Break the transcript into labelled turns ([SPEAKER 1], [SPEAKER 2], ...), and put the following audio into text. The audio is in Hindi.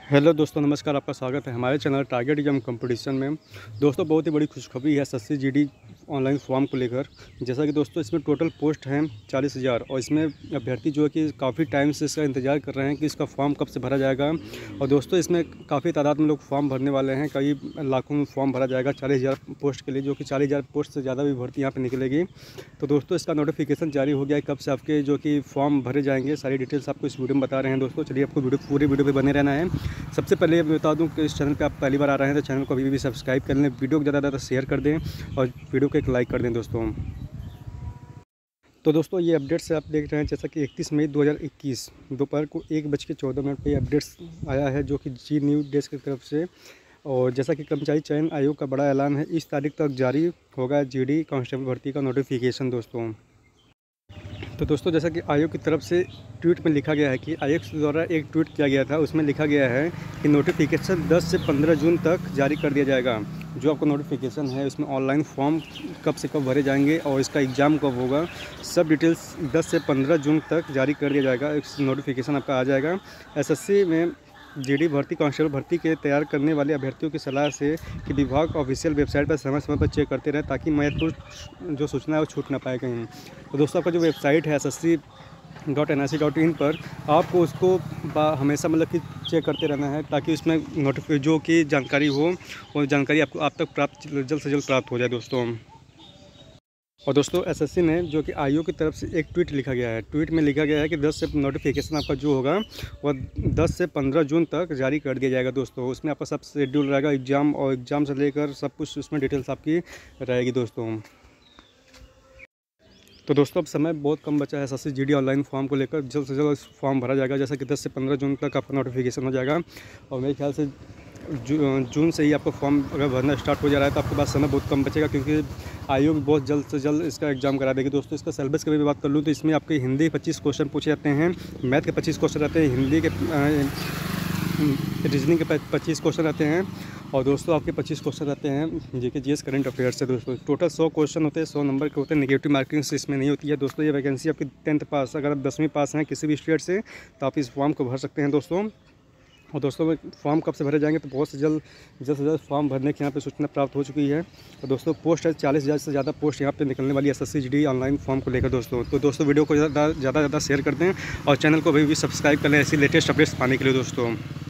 [SPEAKER 1] हेलो दोस्तों, नमस्कार। आपका स्वागत है हमारे चैनल टारगेट एग्जाम कंपटीशन में। दोस्तों, बहुत ही बड़ी खुशखबरी है एसएससी जीडी ऑनलाइन फॉर्म को लेकर। जैसा कि दोस्तों इसमें टोटल पोस्ट हैं 40,000 और इसमें अभ्यर्थी जो है कि काफ़ी टाइम से इसका इंतज़ार कर रहे हैं कि इसका फॉर्म कब से भरा जाएगा। और दोस्तों इसमें काफ़ी तादाद में लोग फॉर्म भरने वाले हैं, कई लाखों में फॉर्म भरा जाएगा 40,000 पोस्ट के लिए, जो कि 40,000 पोस्ट से ज़्यादा भी भर्ती यहाँ पर निकलेगी। तो दोस्तों इसका नोटिफिकेशन जारी हो गया है, कब से आपके जो कि फॉर्म भरे जाएंगे, सारी डिटेल्स आपको इस वीडियो में बता रहे हैं। दोस्तों चलिए, आपको पूरी वीडियो पर बने रहना है। सबसे पहले मैं बता दूं कि इस चैनल पे आप पहली बार आ रहे हैं तो चैनल को अभी भी सब्सक्राइब कर लें, वीडियो को ज़्यादा से ज़्यादा शेयर कर दें और वीडियो को एक लाइक कर दें दोस्तों। तो दोस्तों ये अपडेट्स आप देख रहे हैं, जैसा कि 31 मई 2021 दोपहर को 1:14 पर अपडेट्स आया है, जो कि जी न्यूज़ डेस्क की तरफ से। और जैसा कि कर्मचारी चयन आयोग का बड़ा ऐलान है, इस तारीख तक जारी होगा जीडी कांस्टेबल भर्ती का नोटिफिकेशन दोस्तों। तो दोस्तों जैसा कि आयोग की तरफ से ट्वीट में लिखा गया है कि आयोग द्वारा एक ट्वीट किया गया था, उसमें लिखा गया है कि नोटिफिकेशन 10 से 15 जून तक जारी कर दिया जाएगा। जो आपको नोटिफिकेशन है उसमें ऑनलाइन फॉर्म कब से कब भरे जाएंगे और इसका एग्ज़ाम कब होगा, सब डिटेल्स 10 से 15 जून तक जारी कर दिया जाएगा। इस नोटिफिकेशन आपका आ जाएगा। एसएससी में जीडी भर्ती कांस्टेबल भर्ती के तैयार करने वाले अभ्यर्थियों की सलाह से कि विभाग ऑफिशियल वेबसाइट पर समय समय पर चेक करते रहें, ताकि महत्वपूर्ण जो सूचना है वो छूट ना पाए कहीं। तो दोस्तों आपका जो वेबसाइट है SSC.NIC.in पर, आपको उसको हमेशा मतलब कि चेक करते रहना है, ताकि उसमें जो कि जानकारी हो वो जानकारी आपको आप तक जल्द से जल्द प्राप्त हो जाए दोस्तों। और दोस्तों एसएससी ने जो कि आयोग की तरफ से एक ट्वीट लिखा गया है, ट्वीट में लिखा गया है कि 10 से नोटिफिकेशन आपका जो होगा वह 10 से 15 जून तक जारी कर दिया जाएगा दोस्तों। उसमें आपका सब शेड्यूल रहेगा, एग्ज़ाम और एग्ज़ाम से लेकर सब कुछ उसमें डिटेल्स आपकी रहेगी दोस्तों। तो दोस्तों अब समय बहुत कम बचा है एसएससी जीडी ऑनलाइन फॉर्म को लेकर, जल्द से जल्द फॉर्म भरा जाएगा। जैसा कि 10 से 15 जून तक आपका नोटिफिकेशन हो जाएगा और मेरे ख्याल से जून से ही आपका फॉर्म अगर भरना स्टार्ट हो जा रहा है तो आपके पास समय बहुत कम बचेगा, क्योंकि आयोग बहुत जल्द से जल्द इसका एग्ज़ाम करा देगी दोस्तों। इसका सिलेबस की भी बात कर लूँ तो इसमें आपके हिंदी 25 क्वेश्चन पूछे जाते हैं, मैथ के 25 क्वेश्चन रहते हैं, हिंदी के रीजनिंग के 25 क्वेश्चन रहते हैं और दोस्तों आपके 25 क्वेश्चन रहते हैं जीके जीएस करंट अफेयर्स से दोस्तों। टोटल 100 क्वेश्चन होते हैं, 100 नंबर के होते हैं। नेगेटिव मार्किंग से इसमें नहीं होती है दोस्तों। ये वैकेंसी आपकी 10th पास, अगर आप 10वीं पास हैं किसी भी स्टेट से तो आप इस फॉर्म को भर सकते हैं दोस्तों। और दोस्तों फॉर्म कब से भरे जाएंगे, तो बहुत से जल्द फॉर्म भरने की यहाँ पे सूचना प्राप्त हो चुकी है। और दोस्तों पोस्ट है 40,000 से ज़्यादा पोस्ट यहाँ पे निकलने वाली है एसएससी जीडी ऑनलाइन फॉर्म को लेकर दोस्तों। तो दोस्तों वीडियो को ज़्यादा शेयर कर दें और चैनल को अभी भी सब्सक्राइब कर लें ऐसी लेटेस्ट अपडेट्स पाने के लिए दोस्तों।